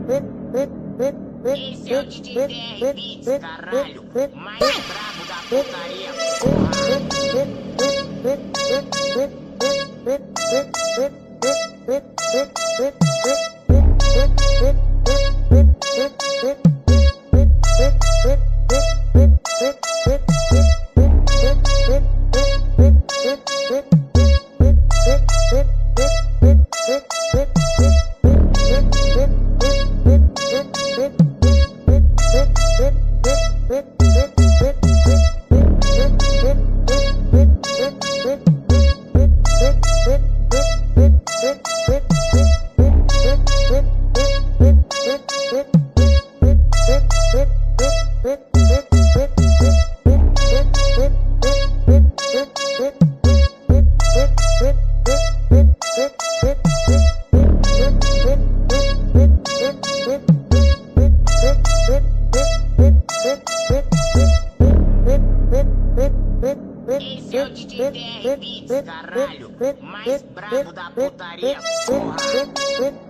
Esse é o DJ TR Beats, caralho, mais brabo da putaria, porra. Esse é o DJ TR Beats, caralho, mais brabo da putaria, porra.